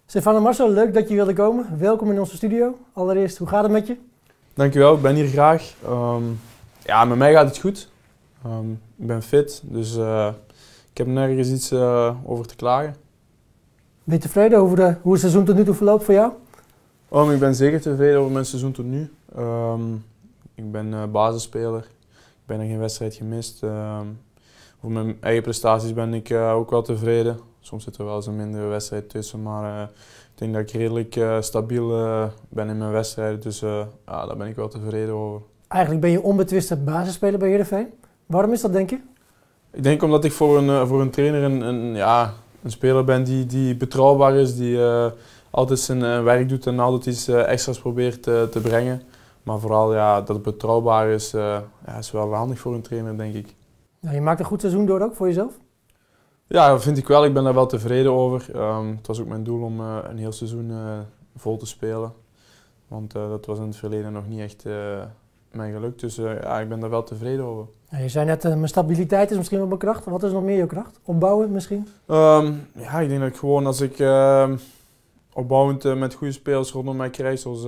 Stefano Marcel, leuk dat je wilde komen. Welkom in onze studio. Allereerst, hoe gaat het met je? Dankjewel, ik ben hier graag. Ja, met mij gaat het goed. Ik ben fit, dus ik heb nergens iets over te klagen. Ben je tevreden over hoe het seizoen tot nu toe verloopt voor jou? Ik ben zeker tevreden over mijn seizoen tot nu. Ik ben basisspeler. Ik ben er geen wedstrijd gemist. Voor mijn eigen prestaties ben ik ook wel tevreden. Soms zit er wel eens een mindere wedstrijd tussen, maar ik denk dat ik redelijk stabiel ben in mijn wedstrijden. Dus ja, daar ben ik wel tevreden over. Eigenlijk ben je onbetwiste basisspeler bij Heerenveen. Waarom is dat, denk je? Ik denk omdat ik voor een trainer een speler ben die betrouwbaar is, die altijd zijn werk doet en altijd iets extra's probeert te brengen. Maar vooral dat het betrouwbaar is, is wel handig voor een trainer, denk ik. Nou, je maakt een goed seizoen door ook voor jezelf? Ja, dat vind ik wel. Ik ben daar wel tevreden over. Het was ook mijn doel om een heel seizoen vol te spelen. Want dat was in het verleden nog niet echt mij gelukt. Dus ik ben daar wel tevreden over. Nou, je zei net, mijn stabiliteit is misschien wel mijn kracht. Wat is nog meer je kracht? Opbouwen misschien? Ik denk dat ik gewoon als ik opbouwend met goede spelers rondom mij krijg, zoals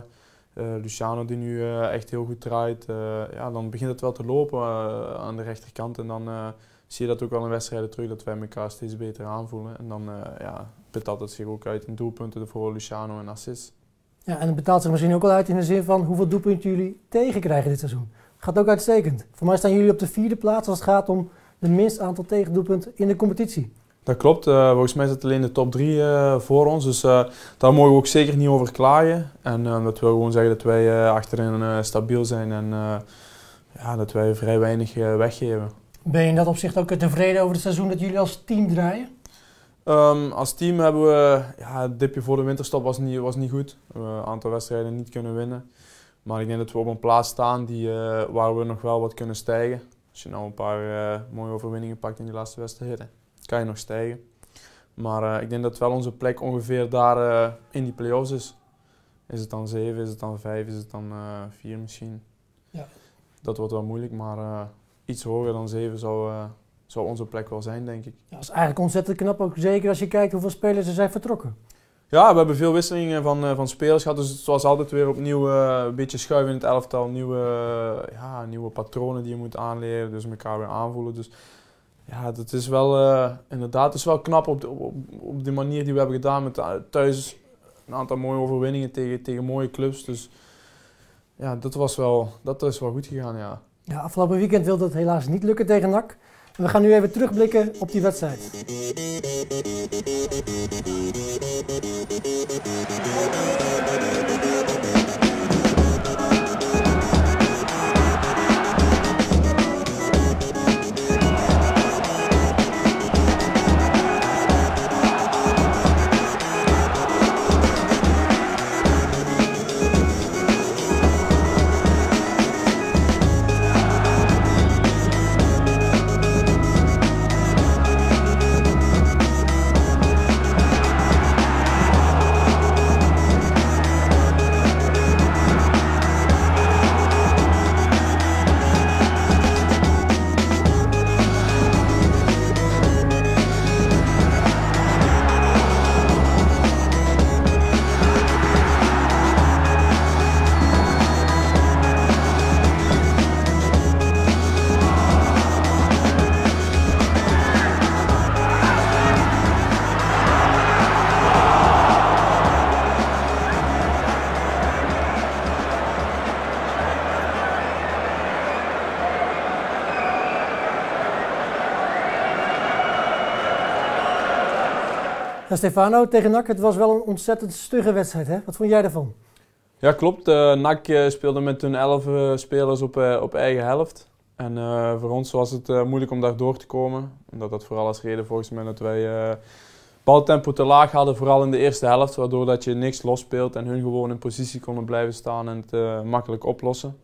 Luciano die nu echt heel goed draait, dan begint het wel te lopen aan de rechterkant. En dan zie je dat ook wel in wedstrijden terug, dat wij elkaar steeds beter aanvoelen. En dan betaalt het zich ook uit in doelpunten voor Luciano en assists. Ja, en het betaalt zich misschien ook wel uit in de zin van hoeveel doelpunten jullie tegenkrijgen dit seizoen. Gaat ook uitstekend. Voor mij staan jullie op de 4e plaats als het gaat om de minst aantal tegendoelpunten in de competitie. Dat klopt. Volgens mij zit alleen de top 3 voor ons. Dus daar mogen we ook zeker niet over klagen. En dat wil gewoon zeggen dat wij achterin stabiel zijn en dat wij vrij weinig weggeven. Ben je in dat opzicht ook tevreden over het seizoen dat jullie als team draaien? Als team hebben we het dipje voor de winterstop was niet goed. We hebben een aantal wedstrijden niet kunnen winnen. Maar ik denk dat we op een plaats staan waar we nog wel wat kunnen stijgen. Als je nou een paar mooie overwinningen pakt in die laatste wedstrijden, kan je nog stijgen. Maar ik denk dat wel onze plek ongeveer daar in die play-offs is. Is het dan 7, is het dan 5, is het dan 4 misschien? Ja. Dat wordt wel moeilijk, maar iets hoger dan 7 zou onze plek wel zijn, denk ik. Ja, dat is eigenlijk ontzettend knap, ook zeker als je kijkt hoeveel spelers er zijn vertrokken. Ja, we hebben veel wisselingen van spelers gehad, dus het was altijd weer opnieuw een beetje schuiven in het elftal. Nieuwe patronen die je moet aanleren, dus elkaar weer aanvoelen. Dus ja, dat is wel inderdaad is wel knap op de manier die we hebben gedaan met thuis een aantal mooie overwinningen tegen mooie clubs. Dus ja, dat is wel goed gegaan, ja. Ja, afgelopen weekend wilde het helaas niet lukken tegen NAC. We gaan nu even terugblikken op die wedstrijd. Ja, Stefano, tegen NAC, het was wel een ontzettend stugge wedstrijd, hè? Wat vond jij daarvan? Ja, klopt. NAC speelde met hun 11 spelers op eigen helft. En voor ons was het moeilijk om daar door te komen. Omdat dat vooral als reden volgens mij dat wij baltempo te laag hadden, vooral in de eerste helft. Waardoor dat je niks losspeelt en hun gewoon in positie konden blijven staan en het makkelijk oplossen.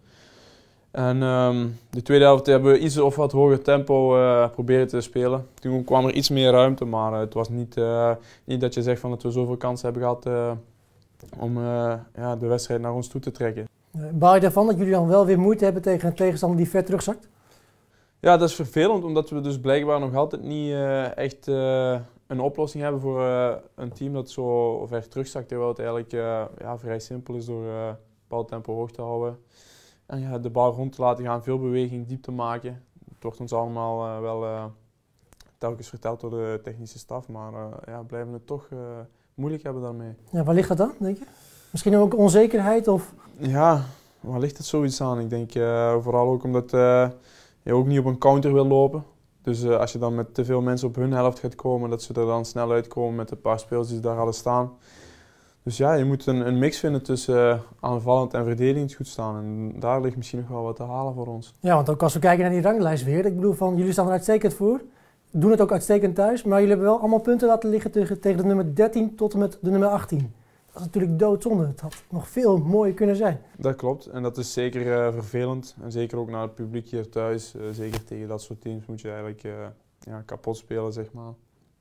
En de tweede helft hebben we iets of wat hoger tempo proberen te spelen. Toen kwam er iets meer ruimte, maar het was niet dat je zegt van dat we zoveel kansen hebben gehad om de wedstrijd naar ons toe te trekken. Baal je daarvan dat jullie dan wel weer moeite hebben tegen een tegenstander die ver terugzakt? Ja, dat is vervelend, omdat we dus blijkbaar nog altijd niet echt een oplossing hebben voor een team dat zo ver terugzakt, terwijl het eigenlijk vrij simpel is door baltempo hoog te houden. En ja, de bal rond te laten gaan, veel beweging, diep te maken. Het wordt ons allemaal wel telkens verteld door de technische staf, maar blijven het toch moeilijk hebben daarmee. Ja, waar ligt dat dan, denk je? Misschien ook onzekerheid? Of? Ja, waar ligt het zoiets aan? Ik denk vooral ook omdat je ook niet op een counter wil lopen. Dus als je dan met te veel mensen op hun helft gaat komen, dat ze er dan snel uitkomen met een paar spelers die daar hadden staan. Dus ja, je moet een mix vinden tussen aanvallend en verdedigend goed staan. En daar ligt misschien nog wel wat te halen voor ons. Ja, want ook als we kijken naar die ranglijst weer. Ik bedoel, jullie staan er uitstekend voor. Doen het ook uitstekend thuis. Maar jullie hebben wel allemaal punten laten liggen tegen de nummer 13 tot en met de nummer 18. Dat is natuurlijk doodzonde. Het had nog veel mooier kunnen zijn. Dat klopt. En dat is zeker vervelend. En zeker ook naar het publiek hier thuis. Zeker tegen dat soort teams moet je eigenlijk kapot spelen, zeg maar.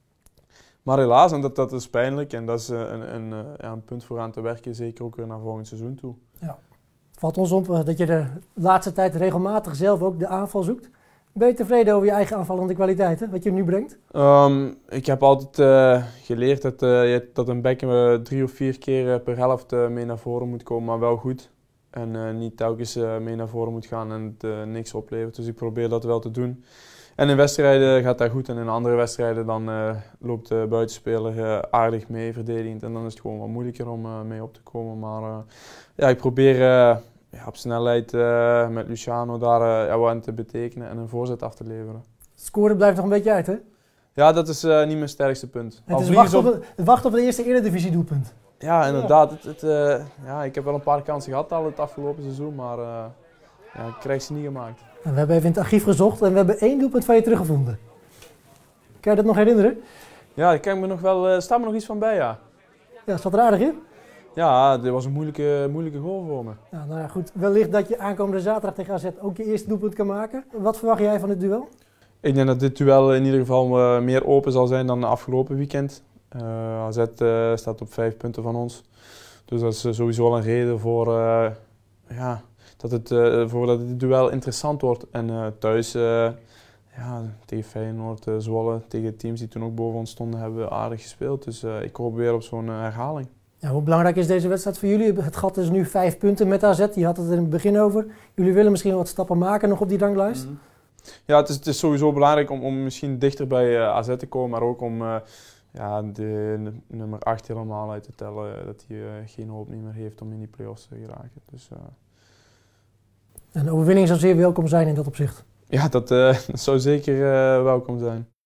Maar helaas, en dat is pijnlijk. En dat is een punt voor aan te werken. Zeker ook weer naar volgend seizoen toe. Ja. Valt ons op dat je de laatste tijd regelmatig zelf ook de aanval zoekt. Ben je tevreden over je eigen aanvallende kwaliteiten, wat je nu brengt? Ik heb altijd geleerd dat een back 3 of 4 keer per helft mee naar voren moet komen, maar wel goed. En niet telkens mee naar voren moet gaan en het niks oplevert. Dus ik probeer dat wel te doen. En in wedstrijden gaat dat goed en in andere wedstrijden dan loopt de buitenspeler aardig mee, verdedigend. En dan is het gewoon wat moeilijker om mee op te komen. Maar ik probeer op snelheid met Luciano daar wat aan te betekenen en een voorzet af te leveren. Scoren blijft nog een beetje uit, hè? Ja, dat is niet mijn sterkste punt. Het is wachten op de eerste Eredivisie doelpunt. Ja, inderdaad. Ik heb wel een paar kansen gehad al het afgelopen seizoen, maar ik krijg ze niet gemaakt. En we hebben even in het archief gezocht en we hebben 1 doelpunt van je teruggevonden. Kan je dat nog herinneren? Ja, ik kan me nog wel, staat me nog iets van bij, ja. Ja, zat er aardig in? Ja, dit was een moeilijke goal voor me. Ja, nou ja, goed. Wellicht dat je aankomende zaterdag tegen AZ ook je eerste doelpunt kan maken. Wat verwacht jij van dit duel? Ik denk dat dit duel in ieder geval meer open zal zijn dan de afgelopen weekend. AZ staat op 5 punten van ons. Dus dat is sowieso al een reden voor dat het duel interessant wordt. En thuis tegen Feyenoord, Zwolle, tegen teams die toen ook boven ons stonden, hebben we aardig gespeeld. Dus ik hoop weer op zo'n herhaling. Ja, hoe belangrijk is deze wedstrijd voor jullie? Het gat is nu 5 punten met AZ. Je had het in het begin over. Jullie willen misschien wat stappen maken nog op die ranglijst? Mm-hmm. Ja, het is sowieso belangrijk om misschien dichter bij AZ te komen, maar ook om de nummer 8 helemaal uit te tellen. Dat hij geen hoop meer heeft om in die play-offs te geraken. Dus, een overwinning zou zeer welkom zijn in dat opzicht. Ja, dat zou zeker welkom zijn.